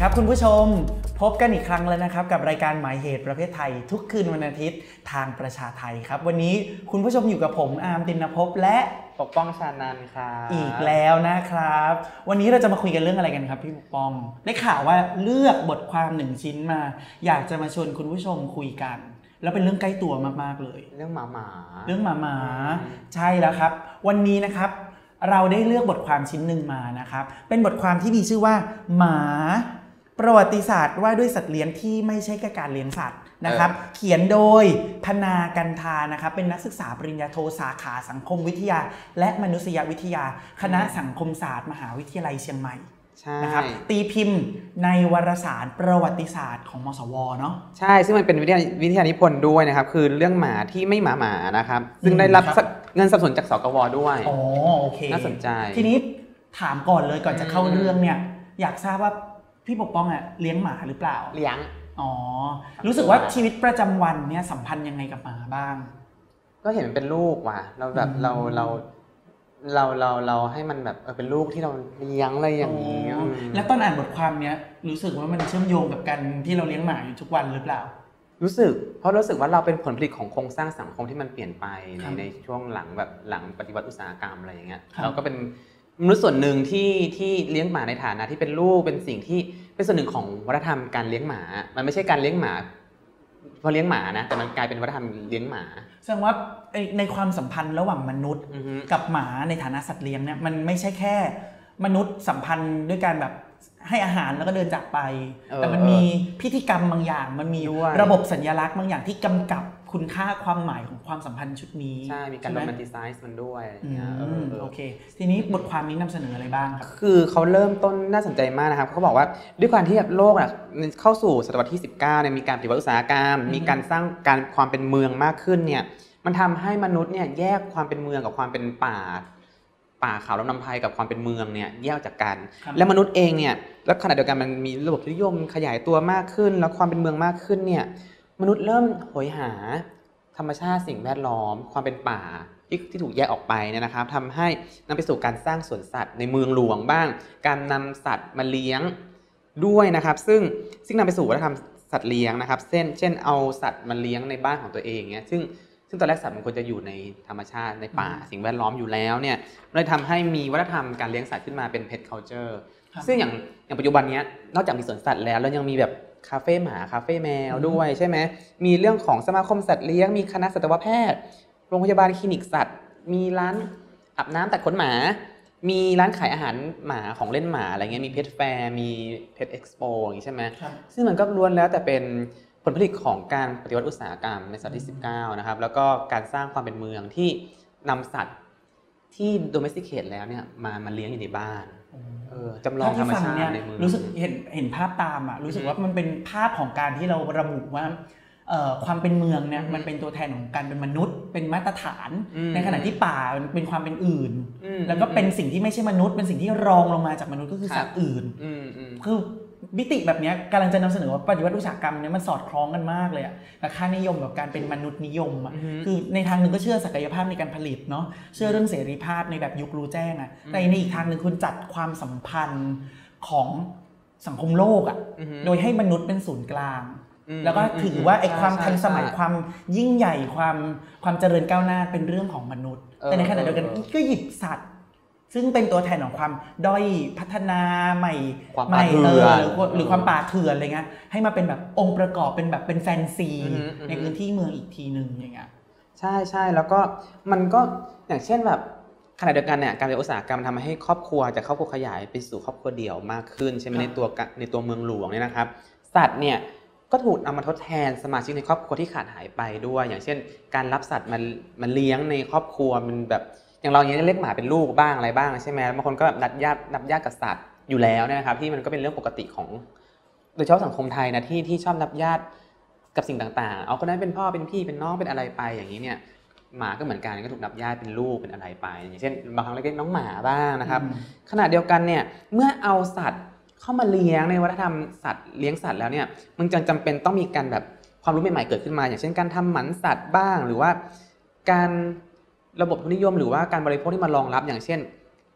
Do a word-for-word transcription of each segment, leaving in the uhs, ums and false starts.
ครับคุณผู้ชมพบกันอีกครั้งแล้วนะครับกับรายการหมายเหตุประเภทไทยทุกคืนวันอาทิตย์ทางประชาไทยครับวันนี้คุณผู้ชมอยู่กับผมอาร์มตินภพและปกป้องชานันท์ครับอีกแล้วนะครับวันนี้เราจะมาคุยกันเรื่องอะไรกันครับพี่ปกป้องได้ข่าวว่าเลือกบทความหนึ่งชิ้นมาอยากจะมาชวนคุณผู้ชมคุยกันแล้วเป็นเรื่องใกล้ตัวมากๆเลยเรื่องหมาหมาเรื่องหมาหมาใช่แล้วครับวันนี้นะครับเราได้เลือกบทความชิ้นหนึ่งมานะครับเป็นบทความที่มีชื่อว่าหมาประวัติศาสตร์ว่าด้วยสัตว์เลี้ยงที่ไม่ใช่แค่การเลี้ยงสัตว์นะครับเขียนโดยพนากันทานะครับเป็นนักศึกษาปริญญาโทสาขาสังคมวิทยาและมนุษยวิทยาคณะสังคมศาสตร์มหาวิทยาลัยเชียงใหม่นะครับตีพิมพ์ในวารสารประวัติศาสตร์ของมสวเนาะใช่ซึ่งมันเป็นวิทยาวิทยานิพนธ์ด้วยนะครับคือเรื่องหมาที่ไม่หมาหมานะครับซึ่งได้รับเงินสนับสนุนจากสกวด้วยอ๋อโอเคน่าสนใจทีนี้ถามก่อนเลยก่อนจะเข้าเรื่องเนี่ยอยากทราบว่าพี่ปกป้องอ่ะเลี้ยงหมาหรือเปล่าเลี้ยงอ๋อรู้สึกว่าชีวิตประจำวันเนี่ยสัมพันธ์ยังไงกับหมาบ้างก็เห็นมันเป็นลูกว่ะเราแบบเราเราเราเราเราให้มันแบบเออเป็นลูกที่เราเลี้ยงอะไรอย่างนี้แล้วตอนอ่านบทความเนี้ยรู้สึกว่ามันเชื่อมโยงกับการที่เราเลี้ยงหมาอยู่ทุกวันหรือเปล่ารู้สึกเพราะรู้สึกว่าเราเป็นผลผลิตของโครงสร้างสังคมที่มันเปลี่ยนไปในในช่วงหลังแบบหลังปฏิวัติอุตสาหกรรมอะไรอย่างเงี้ยเราก็เป็นมนุษย์ส่วนหนึ่งที่ที่เลี้ยงหมาในฐานะที่เป็นลูกเป็นสิ่งที่เป็นส่วนหนึ่งของวัฒนธรรมการเลี้ยงหมามันไม่ใช่การเลี้ยงหมาเพราะเลี้ยงหมานะแต่มันกลายเป็นวัฒนธรรมเลี้ยงหมาแสดงว่าในความสัมพันธ์ระหว่างมนุษย์กับหมาในฐานะสัตว์เลี้ยงเนี่ยมันไม่ใช่แค่มนุษย์สัมพันธ์ด้วยการแบบให้อาหารแล้วก็เดินจากไปแต่มันมีพิธีกรรมบางอย่างมันมีระบบสัญลักษณ์บางอย่างที่กำกับคุณค่าความหมายของความสัมพันธ์ชุดนี้ใช่มีการโรแมนติไซซ์มันด้วยโอเคทีนี้บทความนี้นำเสนออะไรบ้างครับคือเขาเริ่มต้นน่าสนใจมากนะครับเขาบอกว่าด้วยความที่โลกเข้าสู่ศตวรรษที่สิบเก้าเนี่ยมีการปฏิวัติอุตสาหกรรมมีการสร้างการความเป็นเมืองมากขึ้นเนี่ยมันทำให้มนุษย์เนี่ยแยกความเป็นเมืองกับความเป็นป่าป่าเขาลำนำไพรกับความเป็นเมืองเนี่ยแยกจากกันและมนุษย์เองเนี่ยแล้วขณะเดียวกันมันมีระบบนิยมขยายตัวมากขึ้นแล้วความเป็นเมืองมากขึ้นเนี่ยมนุษย์เริ่มโหยหาธรรมชาติสิ่งแวดล้อมความเป็นป่าที่ที่ถูกแยกออกไปเนี่ยนะครับทำให้นำไปสู่การสร้างสวนสัตว์ในเมืองหลวงบ้างการนำสัตว์มาเลี้ยงด้วยนะครับซึ่งซึ่งนำไปสู่วัฒนธรรมสัตว์เลี้ยงนะครับเช่นเช่นเอาสัตว์มาเลี้ยงในบ้านของตัวเองเนี่ยซึ่งซึ่งตอนแรกสัตว์มันควรจะอยู่ในธรรมชาติในป่าสิ่งแวดล้อมอยู่แล้วเนี่ยเลยทำให้มีวัฒนธรรมการเลี้ยงสัตว์ขึ้นมาเป็น pet culture ซึ่งอย่างอย่างปัจจุบันนี้นอกจากมีสวนสัตว์แล้วแล้วยังมีแบบคาเฟ่หมาคาเฟ่แมวด้วยใช่ไหมมีเรื่องของสมาคมสัตว์เลี้ยงมีคณะสัตวแพทย์โรงพยาบาลคลินิกสัตว์มีร้านอาบน้ำตัดขนหมามีร้านขายอาหารหมาของเล่นหมาอะไรเงี้ยมีเพทแฟร์มีเพทเอ็กซ์โปอย่างนี้ใช่ไหมซึ่งมันก็ล้วนแล้วแต่เป็นผลผลิตของการปฏิวัติอุตสาหกรรมในศตวรรษที่สิบเก้านะครับแล้วก็การสร้างความเป็นเมืองที่นำสัตว์ที่โดเมสติเคทแล้วเนี่ยมามาเลี้ยงอยู่ในบ้านเออจำลองธรรมชาติในเมืองรู้สึกเห็นเห็นภาพตามอ่ะรู้สึกว่ามันเป็นภาพของการที่เราระบุว่าความเป็นเมืองเนี่ยมันเป็นตัวแทนของการเป็นมนุษย์เป็นมาตรฐานในขณะที่ป่าเป็นความเป็นอื่นแล้วก็เป็นสิ่งที่ไม่ใช่มนุษย์เป็นสิ่งที่รองลงมาจากมนุษย์ก็คือสัตว์อื่นคือมิติแบบนี้กำลังจะนำเสนอว่าปฏิวัติอุตสาหกรรมเนี่ยมันสอดคล้องกันมากเลยอะกับค่านิยมกับการเป็นมนุษย์นิยมอะคือในทางหนึ่งก็เชื่อศักยภาพในการผลิตเนาะเชื่อเรื่องเสรีภาพในแบบยุครู้แจ้งอะแต่ในอีกทางหนึ่งคุณจัดความสัมพันธ์ของสังคมโลกอะโดยให้มนุษย์เป็นศูนย์กลางแล้วก็ถือว่าไอ้ความทันสมัยความยิ่งใหญ่ความความเจริญก้าวหน้าเป็นเรื่องของมนุษย์แต่ในขณะเดียวกันก็หยิบสัตว์ซึ่งเป็นตัวแทนของความด้อยพัฒนาใหม่ใหม่เออหรือความป่าเถื่อนอะไรเงี้ยให้มาเป็นแบบองค์ประกอบเป็นแบบเป็นแฟนซีในพื้นที่เมืองอีกทีนึงอย่างเงี้ยใช่ใช่แล้วก็มันก็อย่างเช่นแบบขณะเดียวกันเนี่ยการเป็นอุตสาหกรรมทำให้ครอบครัวจากครอบครัวขยายไปสู่ครอบครัวเดี่ยวมากขึ้นใช่ไหมในตัวในตัวเมืองหลวงเนี่ยนะครับสัตว์เนี่ยก็ถูกนำมาทดแทนสมาชิกในครอบครัวที่ขาดหายไปด้วยอย่างเช่นการรับสัตว์มามาเลี้ยงในครอบครัวมันแบบอย่างเราอย่างนี้เรียกหมาเป็นลูกบ้างอะไรบ้างใช่ไหมบางคนก็นับญาตินับญาติกับสัตว์อยู่แล้วนะครับที่มันก็เป็นเรื่องปกติของโดยเฉพาะสังคมไทยนะที่ที่ชอบนับญาติกับสิ่งต่างๆเอาคนนั้นเป็นพ่อเป็นพี่เป็นน้องเป็นอะไรไปอย่างนี้เนี่ยหมาก็เหมือนกันก็ถูกนับญาติเป็นลูกเป็นอะไรไปอย่างเช่นบางครั้งเรียกน้องหมาบ้างนะครับขณะเดียวกันเนี่ยเมื่อเอาสัตว์เข้ามาเลี้ยงในวัฒนธรรมสัตว์เลี้ยงสัตว์แล้วเนี่ยมันจำจำเป็นต้องมีการแบบความรู้ใหม่ๆเกิดขึ้นมาอย่างเช่นการทำหมันสัตว์บ้างหรือว่าการระบบทุนนิยมหรือว่าการบริโภคที่มารองรับอย่างเช่น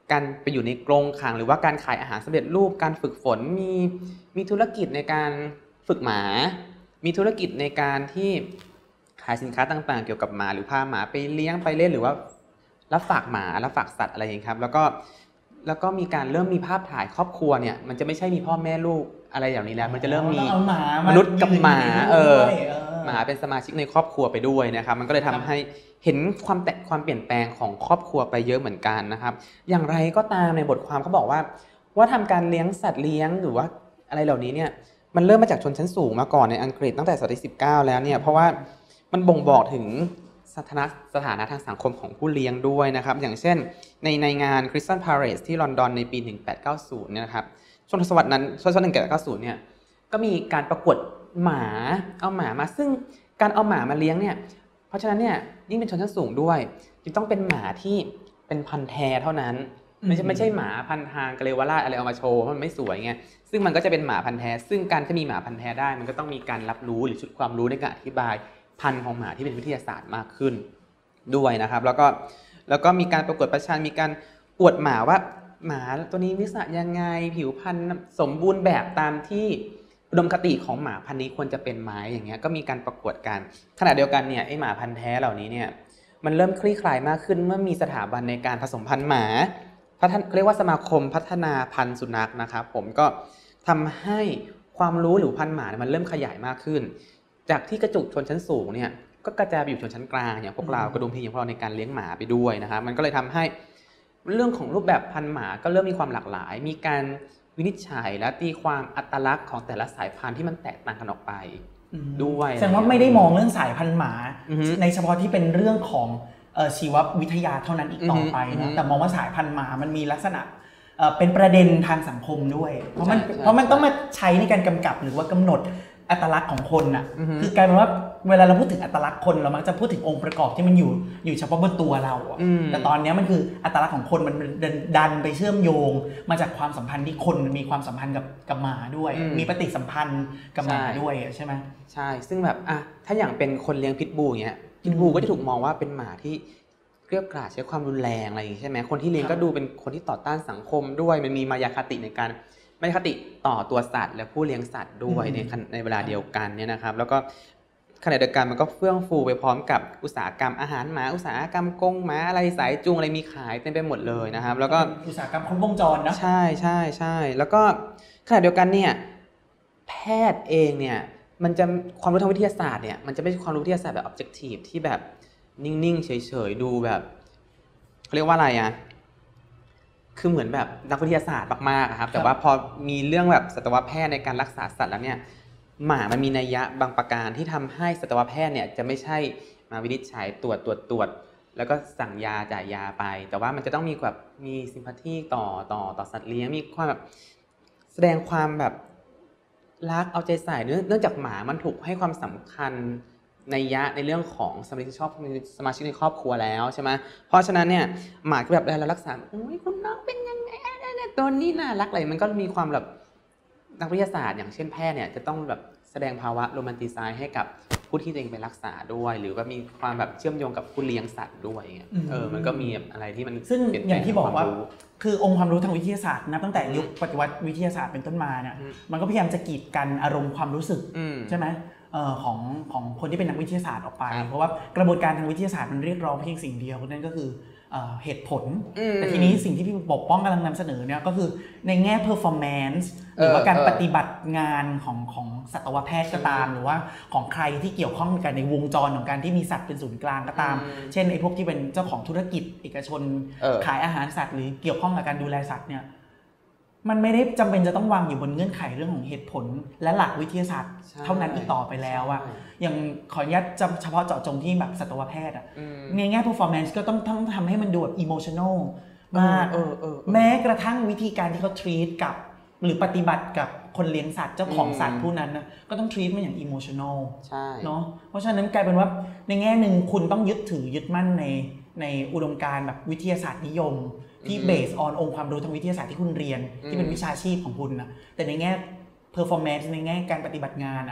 การไปอยู่ในกรงขังหรือว่าการขายอาหารสำเร็จรูปการฝึกฝนมีมีธุรกิจในการฝึกหมามีธุรกิจในการที่ขายสินค้าต่างๆเกี่ยวกับหมาหรือพาหมาไปเลี้ยงไปเล่นหรือว่ารับฝากหมารับฝากสัตว์อะไรอย่างนี้ครับแล้วก็แล้วก็มีการเริ่มมีภาพถ่ายครอบครัวเนี่ยมันจะไม่ใช่มีพ่อแม่ลูกอะไรอย่างนี้แล้วมันจะเริ่มมีมนุษย์กับหมาเออหมาเป็นสมาชิกในครอบครัวไปด้วยนะครับมันก็เลยทำให้เห็นความแตกความเปลี่ยนแปลงของครอบครัวไปเยอะเหมือนกันนะครับอย่างไรก็ตามในบทความเขาบอกว่าว่าทำการเลี้ยงสัตว์เลี้ยงหรือว่าอะไรเหล่านี้เนี่ยมันเริ่มมาจากชนชั้นสูงมาก่อนในอังกฤษตั้งแต่ศตวรรษที่สิบเก้าแล้วเนี่ยเพราะว่ามันบ่งบอกถึงสถานะสถานะทางสังคมของผู้เลี้ยงด้วยนะครับอย่างเช่นในในงาน Crystal Palace ที่ลอนดอนในปีหนึ่งพันแปดร้อยเก้าสิบเนี่ยนะครับช่วงทศวรรษนั้นช่วงหนึ่งพันแปดร้อยเก้าสิบเนี่ยก็มีการประกวดหมาเอาหมามาซึ่งการเอาหมามาเลี้ยงเนี่ยเพราะฉะนั้นเนี่ยยิ่งเป็นชนชั้นสูงด้วยจึงต้องเป็นหมาที่เป็นพันธุ์แท้เท่านั้นไม่ใช่ไม่ใช่หมาพันธุ์ทางกะเลวราชอะไรเอามาโชว์มันไม่สวยไงซึ่งมันก็จะเป็นหมาพันธุ์แท้ซึ่งการจะมีหมาพันธุ์แท้ได้มันก็ต้องมีการรับรู้หรือชุดความรู้ในการอธิบายพันธุ์ของหมาที่เป็นวิทยาศาสตร์มากขึ้นด้วยนะครับแล้วก็แล้วก็มีการประกวดประชันมีการอวดหมาว่าหมาตัวนี้นิสัยยังไงผิวพรรณสมบูรณ์แบบตามที่อุดมคติของหมาพันธุ์นี้ควรจะเป็นไหมอย่างเงี้ยก็มีการประกวดกันขณะเดียวกันเนี่ยไอหมาพันธุ์แท้เหล่านี้เนี่ยมันเริ่มคลี่คลายมากขึ้นเมื่อมีสถาบันในการผสมพันธุ์หมาพัฒนาเรียกว่าสมาคมพัฒนาพันธุ์สุนัขนะครับผมก็ทำให้ความรู้หรือพันธุ์หมามันเริ่มขยายมากขึ้นจากที่กระจุกชนชั้นสูงเนี่ยก็กระจายไปอยู่ชนชั้นกลางอย่างพวกเรากระดุมทีอย่างพวกเราในการเลี้ยงหมาไปด้วยนะครับมันก็เลยทำให้เรื่องของรูปแบบพันธุ์หมาก็เริ่มมีความหลากหลายมีการวินิจฉัยและตีความอัตลักษณ์ของแต่ละสายพันธุ์ที่มันแตกต่างกันออกไปด้วยแสดงว่าไม่ได้มองเรื่องสายพันธุ์หมาในเฉพาะที่เป็นเรื่องของชีววิทยาเท่านั้นอีกต่อไปนะแต่มองว่าสายพันธุ์หมามันมีลักษณะเป็นประเด็นทางสังคมด้วยเพราะมันเพราะมันต้องมาใช้ในการกำกับหรือว่ากำหนดอัตลักษณ์ของคนน่ะคือกลายเป็นว่าเวลาเราพูดถึงอัตลักษณ์คนเรามักจะพูดถึงองค์ประกอบที่มันอยู่อยู่เฉพาะบนตัวเราแต่ตอนนี้มันคืออัตลักษณ์ของคนมันดันไปเชื่อมโยงมาจากความสัมพันธ์ที่คนมีความสัมพันธ์กับกับหมาด้วยมีปฏิสัมพันธ์กับหมาด้วยใช่ไหมใช่ซึ่งแบบอ่ะถ้าอย่างเป็นคนเลี้ยงพิทบูลเงี้ยพิทบูลก็จะถูกมองว่าเป็นหมาที่เกรี้ยวกราดใช้ความรุนแรงอะไรอย่างงี้ใช่ไหมคนที่เลี้ยงก็ดูเป็นคนที่ต่อต้านสังคมด้วยมันมีมายาคติในการมายาคติต่อตัวสัตว์และผู้เลี้ยงสัตว์ด้วยในในเวลาเดียวกันเนี่ยนะครับแล้วก็ขณะเดียวกันมันก็เฟื่องฟูไปพร้อมกับอุตสาหกรรมอาหารหมาอุตสาหกรรมกรงหมาอะไรสายจูงอะไรมีขายเต็มไปหมดเลยนะครับแล้วก็อุตสาหกรรมครบวงจรนะใช่ใช่ใช่แล้วก็ขณะเดียวกันเนี่ยแพทย์เองเนี่ยมันจะความรู้ทางวิทยาศาสตร์เนี่ยมันจะไม่ใช่ความรู้วิทยาศาสตร์แบบ objective ที่แบบนิ่งๆเฉยๆดูแบบเขาเรียกว่าอะไรอ่ะคือเหมือนแบบนักวิทยาศาสตร์มากๆครับแต่ว่าพอมีเรื่องแบบสัตวแพทย์ในการรักษาสัตว์แล้วเนี่ยหมามันมีนัยยะบางประการที่ทำให้สัตวแพทย์เนี่ยจะไม่ใช่มาวินิจฉัยตรวจตรวจตรวจแล้วก็สั่งยาจ่ายยาไปแต่ว่ามันจะต้องมีแบบมีซิมพัตตีต่อต่อต่อสัตว์เลี้ยงมีความแบบแสดงความแบบรักเอาใจใส่เนื่องจากหมามันถูกให้ความสำคัญนัยยะในเรื่องของสมาชิกชอบสมาชิกในครอบครัวแล้วใช่ไหมเพราะฉะนั้นเนี่ยหมาก็แบบเรารักษาโอ้ยคุณน้องเป็นยังไงตัวนี้น่ารักอะไรมันก็มีความแบบนักวิทยาศาสตร์อย่างเช่นแพทย์เนี่ยจะต้องแบบแสดงภาวะโรแมนติไซซ์ให้กับผู้ที่ตัวเองไปรักษาด้วยหรือว่ามีความแบบเชื่อมโยงกับผู้เลี้ยงสัตว์ด้วยเออมันก็มีอะไรที่มันซึ่งอย่างที่บอกว่าคือองค์ความรู้ทางวิทยาศาสตร์นับตั้งแต่ยุคปฏิวัติวิทยาศาสตร์เป็นต้นมาเนี่ยมันก็พยายามจะกีดกันอารมณ์ความรู้สึกใช่ไหมของของคนที่เป็นนักวิทยาศาสตร์ออกไปเพราะว่ากระบวนการทางวิทยาศาสตร์มันเรียกร้องเพียงสิ่งเดียวนั่นก็คือเหตุผลแต่ทีนี้สิ่งที่พี่ปกป้องกำลังนำเสนอเนี่ยก็คือในแง่ performance หรือว่าการปฏิบัติงานของของสัตวแพทย์ก็ตามหรือว่าของใครที่เกี่ยวข้องกันในวงจรของการที่มีสัตว์เป็นศูนย์กลางก็ตามเช่นไอ้พวกที่เป็นเจ้าของธุรกิจเอกชนขายอาหารสัตว์หรือเกี่ยวข้องกับการดูแลสัตว์เนี่ยมันไม่ได้จำเป็นจะต้องวางอยู่บนเงื่อนไขเรื่องของเหตุผลและหลักวิทยาศาสตร์เท่านั้นอีกต่อไปแล้วอะอย่างขออนุญาตเฉพาะเจาะจงที่แบบสัตวแพทย์อะในแง่ performance ก็ต้องต้องทำให้มันดูแบบ emotional มากแม้กระทั่งวิธีการที่เขา treat กับหรือปฏิบัติกับคนเลี้ยงสัตว์เจ้าของสัตว์ผู้นั้นนะก็ต้อง treat มันอย่าง emotional ใช่เนาะเพราะฉะนั้นกลายเป็นว่าในแง่หนึ่งคุณต้องยึดถือยึดมั่นในในอุดมการณ์แบบวิทยาศาสตร์นิยมที่ based on องค์ความรู้ทางวิทยาศาสตร์ที่คุณเรียนที่เป็นวิชาชีพของคุณนะแต่ในแง่ performance ในแง่การปฏิบัติงานอ่ะค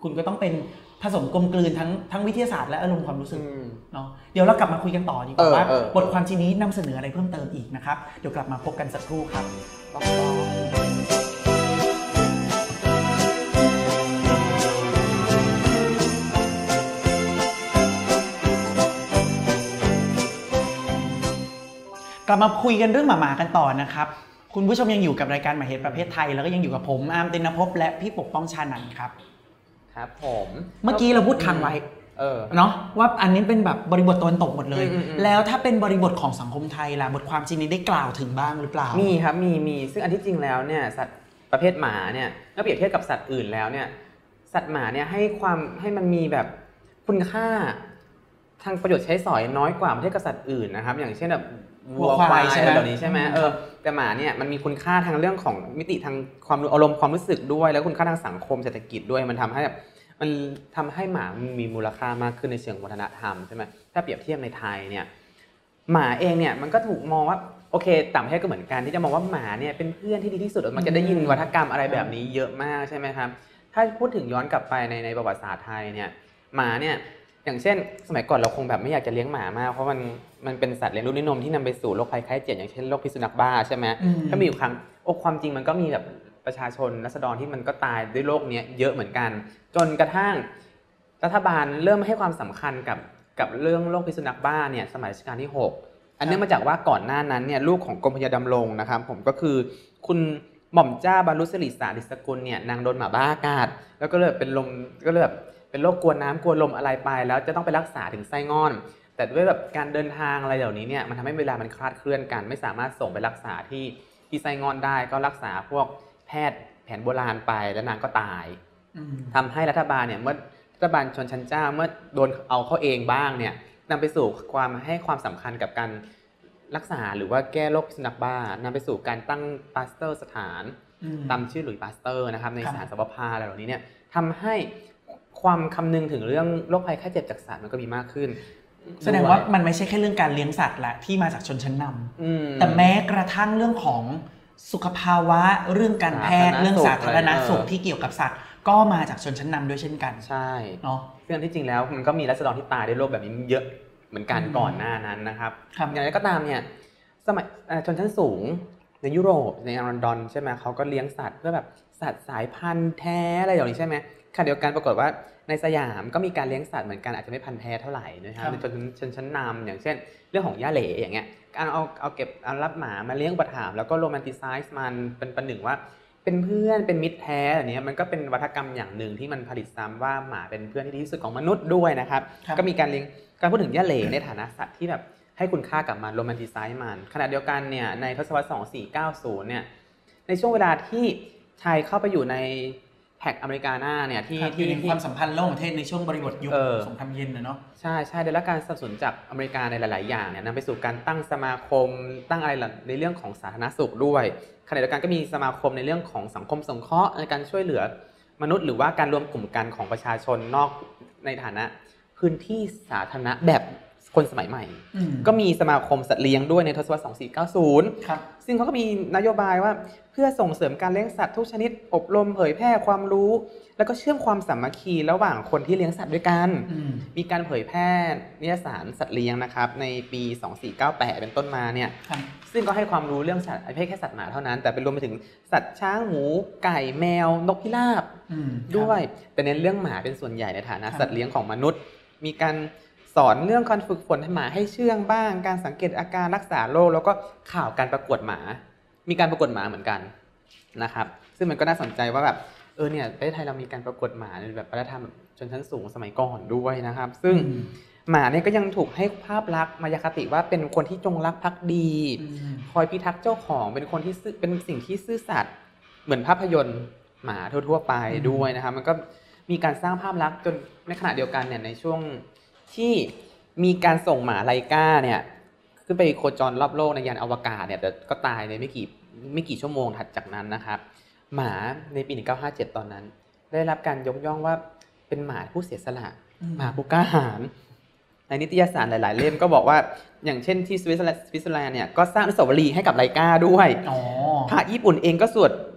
คุณก็ต้องเป็นผสมกลมกลืนทั้งทั้งวิทยาศาสตร์และอารมณ์ความรู้สึกเนาะเดี๋ยวเรากลับมาคุยกันต่อดีกว่าว่าบทความชิ้นนี้นำเสนออะไรเพิ่มเติมอีกนะครับเดี๋ยวกลับมาพบกันสักครู่ครับกลับมาคุยกันเรื่องหมาๆกันต่อนะครับคุณผู้ชมยังอยู่กับรายการหมาเฮดประเภทไทยแล้วก็ยังอยู่กับผมอาร์มตินภพและพี่ปกป้องชานันท์ครับครับผมเมื่อกี้เราพูดค้างไว้เออเนาะว่าอันนี้เป็นแบบบริบทตะวันตกหมดเลยแล้วถ้าเป็นบริบทของสังคมไทยล่ะบทความชิ้นนี้ได้กล่าวถึงบ้างหรือเปล่ามีครับมีมีซึ่งอันที่จริงแล้วเนี่ยสัตว์ประเภทหมาเนี่ยถ้าเปรียบเทียบกับสัตว์อื่นแล้วเนี่ยสัตว์หมาเนี่ยให้ความให้มันมีแบบคุณค่าทางประโยชน์ใช้สอยน้อยกว่าประเทศกับสัตว์อื่นนะครับอย่างเช่นแบบวัวควายอะไรแบบนี้ใช่ไหมเออแต่หมาเนี่ยมันมีคุณค่าทางเรื่องของมิติทางความอารมณ์ความรู้สึกด้วยแล้วคุณค่าทางสังคมเศรษฐกิจด้วยมันทำให้มันทำให้หมามีมูลค่ามากขึ้นในเชิงวัฒนธรรมใช่ไหมถ้าเปรียบเทียบในไทยเนี่ยหมาเองเนี่ยมันก็ถูกมองว่าโอเคต่างประเทศก็เหมือนกันที่จะมองว่าหมาเนี่ยเป็นเพื่อนที่ดีที่สุดมันจะได้ยินวัฒกรรมอะไรแบบนี้เยอะมากใช่ไหมครับถ้าพูดถึงย้อนกลับไปในในประวัติศาสตร์ไทยเนี่ยหมาเนี่ยอย่างเช่นสมัยก่อนเราคงแบบไม่อยากจะเลี้ยงหมามากเพราะมันมันเป็นสัตว์เลี้ยงลูกด้วยนมที่นำไปสู่โรคภัยไข้เจ็บอย่างเช่นโรคพิษสุนัขบ้าใช่ไหมก็มีอยู่ครั้งโอ้ความจริงมันก็มีแบบประชาชนรัษฎรที่มันก็ตายด้วยโรคนี้เยอะเหมือนกันจนกระทั่งรัฐบาลเริ่มให้ความสำคัญกับกับเรื่องโรคพิษสุนัขบ้าเนี่ยสมัยรัชกาลที่หกอันเนื่องมาจากว่าก่อนหน้านั้นเนี่ยลูกของกรมพระยาดำรงนะครับผมก็คือคุณหม่อมเจ้าบรรลุสิริสาริสกุลเนี่ยนางโดนหมาบ้ากัดแล้วก็เลยเป็นลมก็เลยแบบเป็นโรคกลัวน้ำกลัวลมอะไรไปแล้วจะต้องไปรักษาถึงไส้งอนแต่ด้วยแบบการเดินทางอะไรเหล่านี้เนี่ยมันทำให้เวลามันคลาดเคลื่อนกันไม่สามารถส่งไปรักษาที่ที่ไส้งอนได้ก็รักษาพวกแพทย์แผนโบราณไปแล้วนางก็ตายทำให้รัฐบาลเนี่ยเมื่อรัฐบาลชนชั้นเจ้าเมื่อโดนเอาเข้าเองบ้างเนี่ยนำไปสู่ความให้ความสำคัญกับการรักษาหรือว่าแก้โรคพิษสุนัขบ้านำไปสู่การตั้งปาสเตอร์สถานตามชื่อหลุยส์ปาสเตอร์นะครับในสถานสัพพะอะไรเหล่านี้เนี่ยทำให้ความคำนึงถึงเรื่องโรคภัยไข้เจ็บจากสัตว์มันก็มีมากขึ้นแสดงว่ามันไม่ใช่แค่เรื่องการเลี้ยงสัตว์แหละที่มาจากชนชั้นนำแต่แม้กระทั่งเรื่องของสุขภาวะเรื่องการแพทย์เรื่องสาธารณสุขที่เกี่ยวกับสัตว์ก็มาจากชนชั้นนำด้วยเช่นกันใช่เนาะซึ่งที่จริงแล้วมันก็มีรัษฎรที่ตายด้วยโรคแบบนี้เยอะเหมือนกันก่อนหน้านั้นนะครับอย่างไรก็ตามเนี่ยสมัยชนชั้นสูงในยุโรปในลอนดอนใช่ไหมเขาก็เลี้ยงสัตว์เพื่อแบบสัตว์สายพันธุ์แท้อะไรอย่างนี้ใช่ไหมขณะเดียวกันปรากฏว่าในสยามก็มีการเลี้ยงสัตว์เหมือนกันอาจจะไม่พันธุ์แท้เท่าไหร่นะครับในชนชั้นชั้นนำอย่างเช่นเรื่องของย่าเหล่อย่างเงี้ยการเอาเอาเก็บเอารับหมามาเลี้ยงอุปถัมภ์แล้วก็โรแมนติไซส์มันเป็นประหนึ่งว่าเป็นเพื่อนเป็นมิตรแท้อันนี้มันก็เป็นวัฒกรรมอย่างหนึ่งที่มันผลิตซ้ำว่าหมาเป็นเพื่อนที่ดีที่สุดของมนุษย์ด้วยนะครับก็มีการเลี้ยงการพูดถึงย่าเหล่ในฐานะสัตว์ที่แบบให้คุณค่ากับมันโรแมนติไซส์มันขณะเดียวกันเนี่ยในทศวรรษสองพันสี่ร้อยเก้าสิบเนี่ยในช่วงเวลาที่ไทยเข้าไปอยู่ในแท็กอเมริกาหน้าเนี่ยที่ที่ความสัมพันธ์ระหว่างประเทศในช่วงบริบทยุคสงครามเย็นนะเนาะใช่ใช่ได้รับการสนับสนุนจากอเมริกาในหลายๆอย่างเนี่ยนำไปสู่การตั้งสมาคมตั้งอะไรในเรื่องของสาธารณสุขด้วยขณะเดียวกันก็มีสมาคมในเรื่องของสังคมสงเคราะห์ในการช่วยเหลือมนุษย์หรือว่าการรวมกลุ่มกันของประชาชนนอกในฐานะพื้นที่สาธารณะแบบคนสมัยใหม่ก็มีสมาคมสัตว์เลี้ยงด้วยในทศวรรษสองพันสี่ร้อยเก้าสิบครับซึ่งเขาก็มีนโยบายว่าเพื่อส่งเสริมการเลี้ยงสัตว์ทุกชนิดอบรมเผยแพร่ความรู้แล้วก็เชื่อมความสามัคคีระหว่างคนที่เลี้ยงสัตว์ด้วยกันมีการเผยแพร่นิยสารสัตว์เลี้ยงนะครับในปีสองพันสี่ร้อยเก้าสิบแปดเป็นต้นมาเนี่ยซึ่งก็ให้ความรู้เรื่องสัตว์ไม่ใช่แค่สัตว์หมาเท่านั้นแต่เป็นรวมไปถึงสัตว์ช้างหมูไก่แมวนกพิราบด้วยแต่เน้นเรื่องหมาเป็นส่วนใหญ่ในฐานะสัตว์เลี้ยงของมนุษย์มีการสอนเรื่องการฝึกฝนหมาให้เชื่องบ้างการสังเกตอาการรักษาโรคแล้วก็ข่าวการประกวดหมามีการประกวดหมาเหมือนกันนะครับซึ่งมันก็น่าสนใจว่าแบบเออเนี่ยประเทศไทยเรามีการประกวดหมาในแบบวัฒนธรรมชนชั้นสูงสมัยก่อนด้วยนะครับซึ่งหมาเนี่ยก็ยังถูกให้ภาพลักษณ์มายาคติว่าเป็นคนที่จงรักภักดีคอยพิทักษ์เจ้าของเป็นคนที่เป็นสิ่งที่ซื่อสัตย์เหมือนภาพยนตร์หมาทั่วๆไปด้วยนะครับมันก็มีการสร้างภาพลักษณ์จนในขณะเดียวกันเนี่ยในช่วงที่มีการส่งหมาไลกาเนี่ยขึ้นไปโคจรรอบโลกในยานอวกาศเนี่ยแต่ก็ตายในไม่กี่ไม่กี่ชั่วโมงถัดจากนั้นนะครับหมาในปีหนึ่งพันเก้าร้อยห้าสิบเจ็ดตอนนั้นได้รับการยกย่องว่าเป็นหมาผู้เสียสละหมาผู้กล้าหาญในนิตยสารหลายๆเล่มก็บอกว่าอย่างเช่นที่สวิตเซอร์แลนด์เนี่ยก็สร้างอนุสาวรีย์ให้กับไลกาด้วยพระญี่ปุ่นเองก็สวด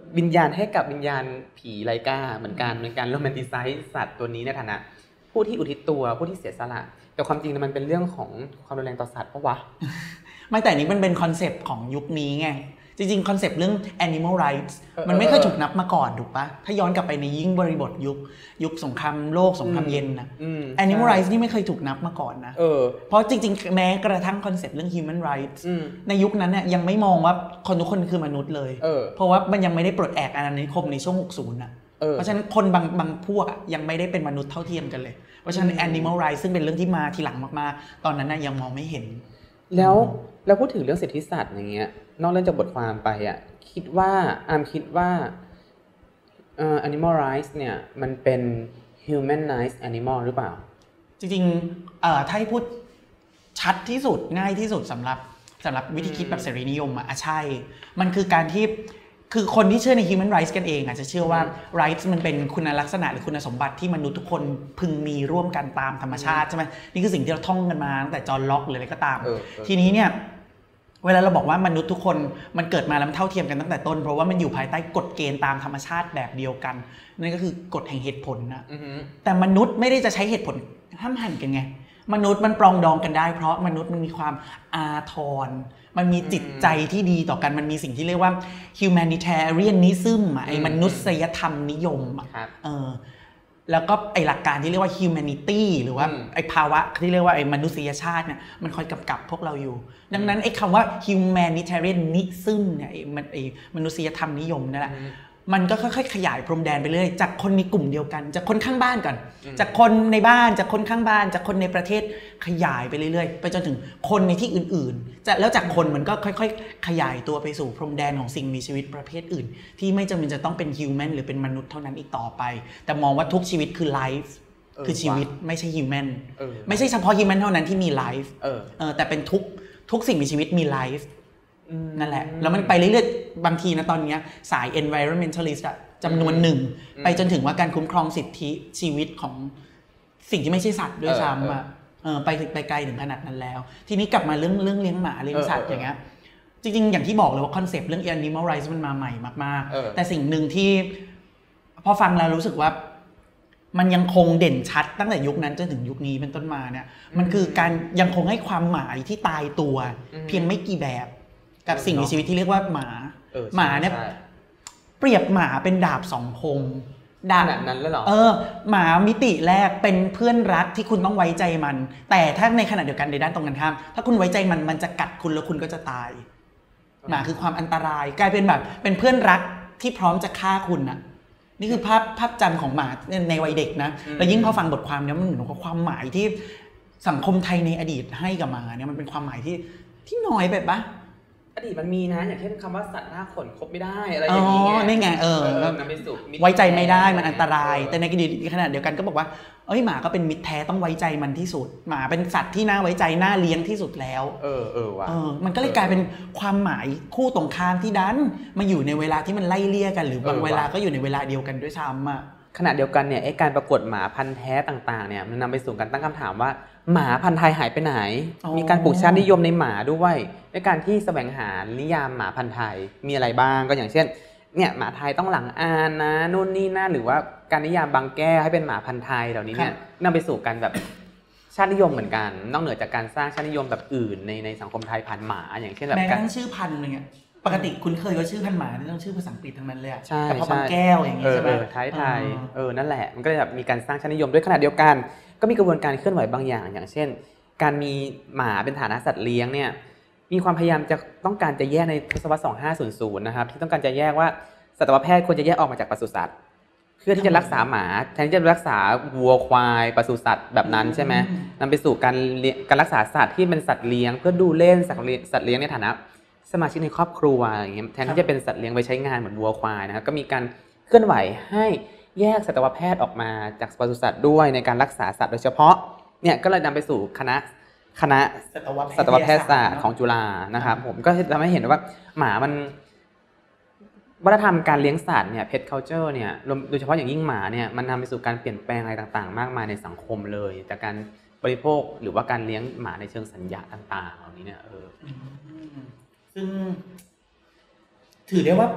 วิญญาณให้กับวิญญาณผีไลกาเหมือนกันในการโรแมนติไซส์สัตว์ตัวนี้ในฐานะผู้ที่อุทิศตัวผู้ที่เสียสละแต่ความจริงมันเป็นเรื่องของความรุนแรงต่อสัตว์ปะวะไม่แต่นี้มันเป็นคอนเซปต์ของยุคนี้ไงจริงๆคอนเซปต์เรื่อง animal rights มันไม่เคยถูกนับมาก่อนถูกปะถ้าย้อนกลับไปในยิ่งบริบทยุคยุคสงครามโลกสงครามเย็นนะ animal rights นี่ไม่เคยถูกนับมาก่อนนะเพราะจริงๆแม้กระทั่งคอนเซปต์เรื่อง human rights ในยุคนั้นเนี่ยยังไม่มองว่าคนทุกคนคือมนุษย์เลยเพราะว่ามันยังไม่ได้ปลดแอกอาณานิคมในช่วงหกสิบน่ะเพราะฉะนั้นคนบางบางพวกยังไม่ได้เป็นมนุษย์เท่าเทียมกันเลยเพราะฉะนั้น animal rights ซึ่งเป็นเรื่องที่มาทีหลังมากๆตอนนั้นน่ะยังมองไม่เห็นแล้วแล้วพูดถึงเรื่องสิทธิสัตว์อย่างเงี้ยนอกเรื่องจากบทความไปอ่ะคิดว่าอามคิดว่าเอ่อ animal rights เนี่ยมันเป็น humanized animal หรือเปล่าจริงๆเอ่อถ้าให้พูดชัดที่สุดง่ายที่สุดสำหรับสำหรับวิธีคิดแบบเสรีนิยมอ่ะใช่มันคือการที่คือคนที่เชื่อใน human rights กันเองอาจจะเชื่อว่า rights มันเป็นคุณลักษณะหรือคุณสมบัติที่มนุษย์ทุกคนพึงมีร่วมกันตามธรรมชาติใช่ไหมนี่คือสิ่งที่เราท่องกันมาตั้งแต่จอห์นล็อกหรืออะไรก็ตามทีนี้เนี่ยเวลาเราบอกว่ามนุษย์ทุกคนมันเกิดมาแล้วมันเท่าเทียมกันตั้งแต่ต้นเพราะว่ามันอยู่ภายใต้กฎเกณฑ์ตามธรรมชาติแบบเดียวกันนั่นก็คือกฎแห่งเหตุผลนะแต่มนุษย์ไม่ได้จะใช้เหตุผลห้ามหันกันไงมนุษย์มันปรองดองกันได้เพราะมนุษย์มันมีความอาทรมันมีจิตใจที่ดีต่อกันมันมีสิ่งที่เรียกว่า humanitarianism อ่ะไอ้มนุษยธรรมนิยมอ่ะเออแล้วก็ไอ้หลักการที่เรียกว่า humanity หรือว่าไอ้ภาวะที่เรียกว่าไอ้มนุษยชาติเนี่ยมันคอยกำกับพวกเราอยู่ดังนั้นไอ้คำว่า humanitarianism เนี่ยมันไอ้มนุษยธรรมนิยมนั่นแหละมันก็ค่อยๆขยายพรมแดนไปเรื่อยจากคนในกลุ่มเดียวกันจากคนข้างบ้านก่อนจากคนในบ้านจากคนข้างบ้านจากคนในประเทศขยายไปเรื่อยๆไปจนถึงคนในที่อื่นๆจะแล้วจากคนมันก็ค่อยๆขยายตัวไปสู่พรมแดนของสิ่งมีชีวิตประเภทอื่นที่ไม่จำเป็นจะต้องเป็น human หรือเป็นมนุษย์เท่านั้นอีกต่อไปแต่มองว่าทุกชีวิตคือ life คือชีวิตไม่ใช่ human ไม่ใช่เฉพาะ human เท่านั้นที่มี life แต่เป็นทุกทุกสิ่งมีชีวิตมี lifeนั่นแหละแล้วมันไปเรื่อยๆบางทีนะตอนนี้สาย environmentalist อะจำนวนหนึ่งไปจนถึงว่าการคุ้มครองสิทธิชีวิตของสิ่งที่ไม่ใช่สัตว์ด้วยซ้ำอะไปไปไกลถึงขนาดนั้นแล้วทีนี้กลับมาเรื่องเรื่องเลี้ยงหมาเลี้ยงสัตว์อย่างเงี้ยจริงๆอย่างที่บอกเลยว่าคอนเซปต์เรื่อง animal rights มันมาใหม่มากๆแต่สิ่งหนึ่งที่พอฟังแล้วรู้สึกว่ามันยังคงเด่นชัดตั้งแต่ยุคนั้นจนถึงยุคนี้เป็นต้นมาเนี่ยมันคือการยังคงให้ความหมายที่ตายตัวเพียงไม่กี่แบบกับสิ่งมีชีวิตที่เรียกว่าหมาหมาเนี่ยเปรียบหมาเป็นดาบสองคมดาบแบบนั้นแล้วเหรอเออหมามิติแรกเป็นเพื่อนรักที่คุณต้องไว้ใจมันแต่ถ้าในขณะเดียวกันในด้านตรงกันข้ามถ้าคุณไว้ใจมันมันจะกัดคุณแล้วคุณก็จะตายหมาคือความอันตรายกลายเป็นแบบเป็นเพื่อนรักที่พร้อมจะฆ่าคุณน่ะนี่คือภาพภาพจำของหมาในวัยเด็กนะแล้วยิ่งพอฟังบทความเนี้ยมันเหมือนกับความหมายที่สังคมไทยในอดีตให้กับหมาเนี่ยมันเป็นความหมายที่ที่น้อยแบบปะอดีตมันมีนะอย่างเช่นคำว่าสัตว์หน้าขนคบไม่ได้อะไรอย่างเงี้ยอ๋อนี่ไงเออไว้ใจไม่ได้มันอันตรายแต่ในขณะเดียวกันก็บอกว่าเอ้ยหมาก็เป็นมิตรแท้ต้องไว้ใจมันที่สุดหมาเป็นสัตว์ที่น่าไว้ใจน่าเลี้ยงที่สุดแล้วเออเออว่ะเออมันก็เลยกลายเป็นความหมายคู่ตรงข้ามที่ดันมาอยู่ในเวลาที่มันไล่เลี่ยกันหรือบางเวลาก็อยู่ในเวลาเดียวกันด้วยซ้ำอ่ะขณะเดียวกันเนี่ยไอ้การประกวดหมาพันธุ์แท้ต่างๆเนี่ยมันนำไปสู่การตั้งคำถามว่าหมาพันธุ์ไทยหายไปไหนมีการปลูกชาตินิยมในหมาด้วยในการที่แสวงหานิยามหมาพันธุ์ไทยมีอะไรบ้างก็อย่างเช่นเนี่ยหมาไทยต้องหลังอานนะนู่นนี่นั่นหรือว่าการนิยามบางแก้วให้เป็นหมาพันธุ์ไทยเหล่านี้เนี่ยนำไปสู่การแบบชาตินิยมเหมือนกันนอกเหนือจากการสร้างชาตินิยมแบบอื่นในในสังคมไทยผ่านหมาอย่างเช่นแบบแม้กระทั่งชื่อพันธุ์อะไรเงี้ยปกติคุณเคยว่าชื่อพันธุ์หมาที่ต้องชื่อภาษาอังกฤษทั้งนั้นเลยแต่พอบางแก้วอย่างงี้ใช่ไหมไทยไทยเออนั่นแหละมันก็เลยแบบมีการสร้างชาตินิยมด้วยขณะเดียวกันก็มีกระบวนการเคลื่อนไหวบางอย่างอย่างเช่นการมีหมาเป็นฐานะสัตว์เลี้ยงเนี่ยมีความพยายามจะต้องการจะแยกในทศวรรษสองพันห้าร้อยนะครับที่ต้องการจะแยกว่าสัตวแพทย์ควรจะแยกออกมาจากปศุสัตว์เพื่อที่จะรักษาหมาแทนที่จะรักษาวัวควายปศุสัตว์แบบนั้นใช่ไหมนำไปสู่การการรักษาสัตว์ที่เป็นสัตว์เลี้ยงเพื่อดูเล่นสัตว์เลี้ยงสัตว์เลี้ยงในฐานะสมาชิกในครอบครัวอย่างเงี้ยแทนที่จะเป็นสัตว์เลี้ยงไปใช้งานเหมือนวัวควายนะครับก็มีการเคลื่อนไหวให้แยกสัตวแพทย์ออกมาจากปศุสัตว์ด้วยในการรักษาสัตว์โดยเฉพาะเนี่ยก็เลยนำไปสู่คณะคณะสัตวแพทยศาสตร์ของจุฬานะครับผมก็ทำให้เห็นว่าหมามันวัฒนธรรมการเลี้ยงสัตว์เนี่ย pet culture เนี่ยโดยเฉพาะอย่างยิ่งหมาเนี่ยมันนำไปสู่การเปลี่ยนแปลงอะไรต่างๆมากมายในสังคมเลยจากการบริโภคหรือว่าการเลี้ยงหมาในเชิงสัญญาต่างๆเหล่านี้เนี่ยเออซึ่งถือได้ว่า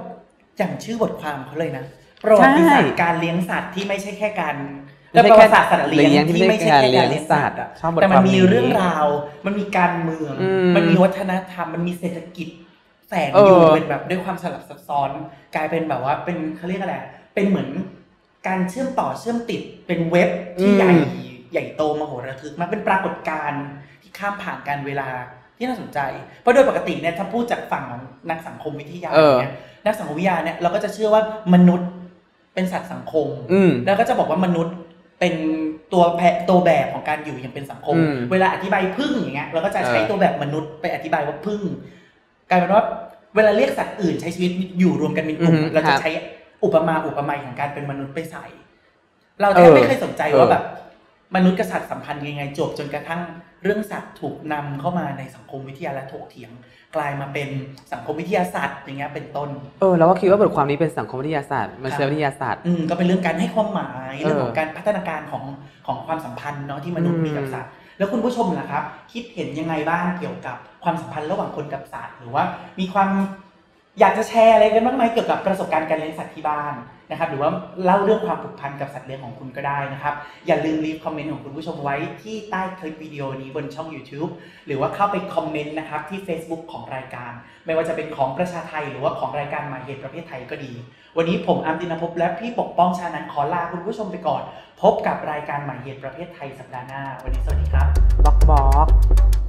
อย่างชื่อบทความเขาเลยนะประวัติศาสตร์การเลี้ยงสัตว์ที่ไม่ใช่แค่การและประวัติศาสตร์สัตว์เลี้ยงที่ไม่ใช่แค่การเลี้ยงสัตว์แต่มันมีเรื่องราวมันมีการเมืองมันมีวัฒนธรรมมันมีเศรษฐกิจแฝงอยู่เป็นแบบด้วยความสลับซับซ้อนกลายเป็นแบบว่าเป็นเขาเรียกอะไรเป็นเหมือนการเชื่อมต่อเชื่อมติดเป็นเว็บที่ใหญ่ใหญ่โตมโหฬารทึกมันเป็นปรากฏการณ์ที่ข้ามผ่านการเวลาที่น่าสนใจเพราะโดยปกติเนี่ยถ้าพูดจากฝั่งของนักสังคมวิทยาเนี่ยนักสังคมวิทยาเนี่ยเราก็จะเชื่อว่ามนุษย์เป็นสัตว์สังคมแล้วก็จะบอกว่ามนุษย์เป็นตัวแพะตัวแบบของการอยู่อย่างเป็นสังคมเวลาอธิบายพึ่งอย่างเงี้ยเราก็จะใช้ตัวแบบมนุษย์ไปอธิบายว่าพึ่งกลายเป็นว่าเวลาเรียกสัตว์อื่นใช้ชีวิตอยู่รวมกันเป็นกลุ่มเราจะใช้อุปมาอุปไมยของการเป็นมนุษย์ไปใส่เราแทบไม่เคยสนใจว่าแบบมนุษย์กับสัตว์สัมพันธ์ยังไงจบจนกระทั่งเรื่องสัตว์ถูกนำเข้ามาในสังคมวิทยาและถกเถียงกลายมาเป็นสังคมวิทยาศาสตร์อย่างเงี้ยเป็นต้นเออเราก็คิดว่าบทความนี้เป็นสังคมวิทยาศาสตร์มนุษยวิทยาศาสตร์อืมก็เป็นเรื่องการให้ความหมายเรื่องของการพัฒนาการของของความสัมพันธ์เนาะที่มนุษย์มีกับสัตว์แล้วคุณผู้ชมล่ะครับคิดเห็นยังไงบ้างเกี่ยวกับความสัมพันธ์ระหว่างคนกับสัตว์หรือว่ามีความอยากจะแชร์อะไรกันบ้างไหมเกี่ยวกับประสบการณ์การเลี้ยงสัตว์ที่บ้านนะครับหรือว่าเล่าเรื่องความผูกพันกับสัตว์เลี้ยงของคุณก็ได้นะครับอย่าลืมรีบคอมเมนต์ของคุณผู้ชมไว้ที่ใต้คลิปวิดีโอนี้บนช่อง YouTube หรือว่าเข้าไปคอมเมนต์นะครับที่ Facebook ของรายการไม่ว่าจะเป็นของประชาไทยหรือว่าของรายการหมายเหตุประเภทไทยก็ดีวันนี้ผมอัมตินภพและพี่ปกป้องชานันท์ขอลาคุณผู้ชมไปก่อนพบกับรายการหมายเหตุประเภทไทยสัปดาห์หน้าวันนี้สวัสดีครับบล็อกบล็อก